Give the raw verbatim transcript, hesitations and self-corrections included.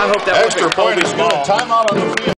I hope that Extra wasn't point is Kobe's good. ball. Timeout on the field.